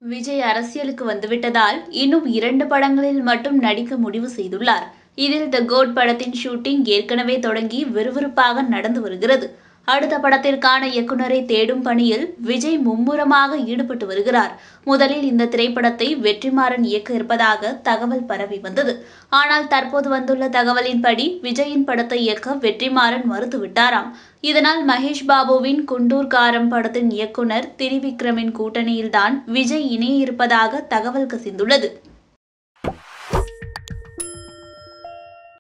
விஜய் அரசியலுக்கு வந்துவிட்டதால் இன்னும் 2 படங்களில் மட்டும் நடிக்க முடிவு செய்துள்ளார். இதில் தி கோட் படத்தின் ஷூட்டிங் ஏற்கனவே தொடங்கி விறுவிறுப்பாக நடந்து வருகிறது. அடுத்த படத்திற்கான இயக்குனரை தேடும் பணியில் விஜய் மும்முரமாக ஈடுபட்டு வருகிறார். முதலில் இந்த திரைப்படத்தை வெற்றிமாறன் இயக்க இருப்பதாக தகவல் பரவி வந்தது. ஆனால் தற்போது வந்துள்ள தகவலின்படி விஜயின் படத்தை இயக்க வெற்றிமாறன் மறுத்துவிட்டாராம். இதனால் மகேஷ் பாபுவின் குண்டூர் காரம் படத்தின் இயக்குனர் திரிவிக்ரமின் கூட்டணியில்தான் விஜய் இணைய இருப்பதாக தகவல் கசிந்துள்ளது.